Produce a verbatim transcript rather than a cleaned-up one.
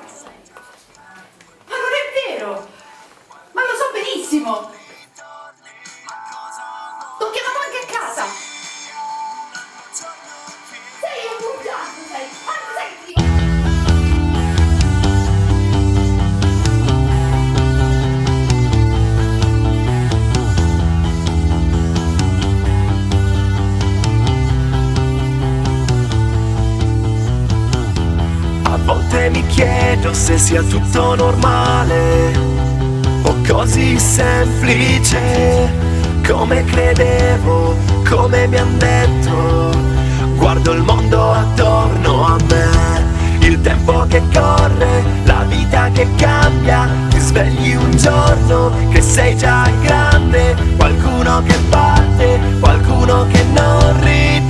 Ma non è vero! Ma lo so benissimo! T'ho chiamato anche a casa! Sei un bugiardo, sei! Anzi, sai che ti dico... A volte mi chiedo se sia tutto normale o così semplice come credevo, come mi han detto. Guardo il mondo attorno a me, il tempo che corre, la vita che cambia. Ti svegli un giorno che sei già grande, qualcuno che parte, qualcuno che non ride.